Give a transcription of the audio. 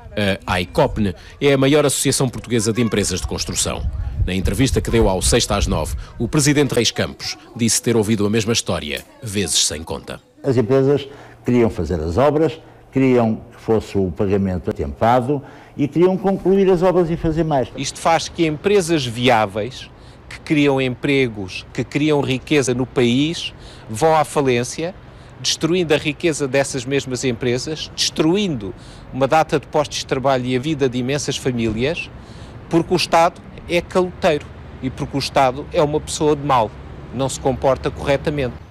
A AICOPN é a maior associação portuguesa de empresas de construção. Na entrevista que deu ao 6 às 9, o presidente Reis Campos disse ter ouvido a mesma história, vezes sem conta. As empresas queriam fazer as obras, queriam que fosse o pagamento atempado e queriam concluir as obras e fazer mais. Isto faz que empresas viáveis, que criam empregos, que criam riqueza no país, vão à falência, destruindo a riqueza dessas mesmas empresas, destruindo uma data de postos de trabalho e a vida de imensas famílias, porque o Estado é caloteiro e porque o Estado é uma pessoa de mal, não se comporta corretamente.